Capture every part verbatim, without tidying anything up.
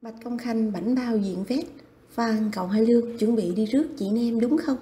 Bạch Công Khanh bảnh bao diện vét, Phan cậu Hai Lương chuẩn bị đi rước chị Nem đúng không?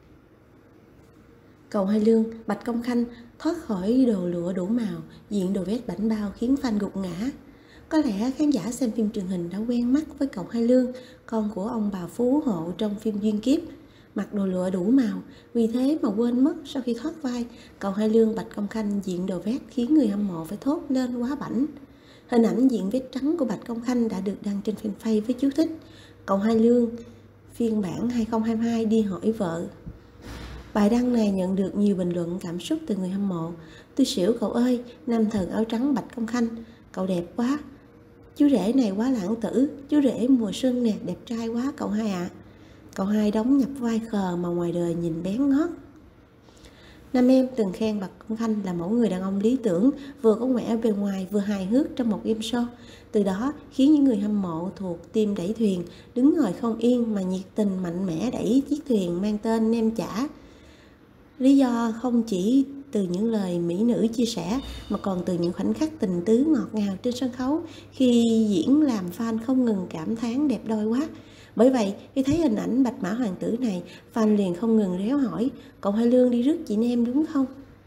Cậu Hai Lương, Bạch Công Khanh thoát khỏi đồ lụa đủ màu, diện đồ vét bảnh bao khiến fan gục ngã. Có lẽ khán giả xem phim truyền hình đã quen mắt với cậu Hai Lương, con của ông bà Phú Hộ trong phim Duyên Kiếp. Mặc đồ lụa đủ màu, vì thế mà quên mất sau khi thoát vai, cậu Hai Lương Bạch Công Khanh diện đồ vét khiến người hâm mộ phải thốt lên quá bảnh. Hình ảnh diện vét trắng của Bạch Công Khanh đã được đăng trên fanpage với chú thích Cậu Hai Lương phiên bản hai không hai hai đi hỏi vợ. Bài đăng này nhận được nhiều bình luận cảm xúc từ người hâm mộ. Tôi xỉu cậu ơi, nam thần áo trắng Bạch Công Khanh, cậu đẹp quá. Chú rể này quá lãng tử, chú rể mùa xuân nè, đẹp trai quá cậu Hai ạ. À. Cậu Hai đóng nhập vai khờ mà ngoài đời nhìn bén ngót. Nam em từng khen Bạch Công Khanh là mẫu người đàn ông lý tưởng, vừa có vẻ bề ngoài vừa hài hước trong một game show. Từ đó khiến những người hâm mộ thuộc team đẩy thuyền đứng ngồi không yên mà nhiệt tình mạnh mẽ đẩy chiếc thuyền mang tên Nem Chả. Lý do không chỉ từ những lời mỹ nữ chia sẻ mà còn từ những khoảnh khắc tình tứ ngọt ngào trên sân khấu khi diễn làm fan không ngừng cảm thán đẹp đôi quá. Bởi vậy, khi thấy hình ảnh Bạch Mã Hoàng tử này, fan liền không ngừng réo hỏi, cậu Hai Lương đi rước chị Nem đúng không?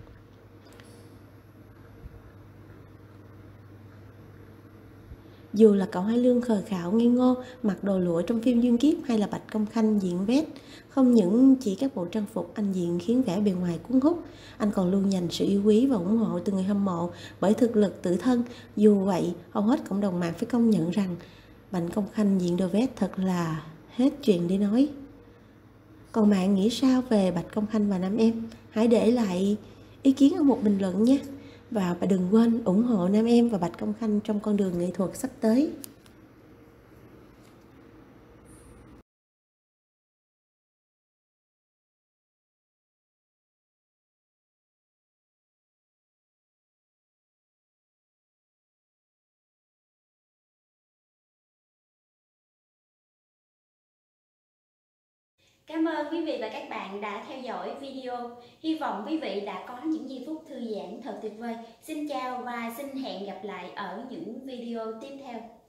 Dù là cậu Hai Lương khờ khạo ngây ngô, mặc đồ lụa trong phim Duyên Kiếp hay là Bạch Công Khanh diện vét, không những chỉ các bộ trang phục anh diện khiến vẻ bề ngoài cuốn hút, anh còn luôn dành sự yêu quý và ủng hộ từ người hâm mộ bởi thực lực tự thân. Dù vậy, hầu hết cộng đồng mạng phải công nhận rằng Bạch Công Khanh diện đồ vét thật là hết chuyện để nói. Còn bạn nghĩ sao về Bạch Công Khanh và nam em? Hãy để lại ý kiến ở một bình luận nhé. Và đừng quên ủng hộ nam em và Bạch Công Khanh trong con đường nghệ thuật sắp tới. Cảm ơn quý vị và các bạn đã theo dõi video. Hy vọng quý vị đã có những giây phút thư giãn thật tuyệt vời. Xin chào và xin hẹn gặp lại ở những video tiếp theo.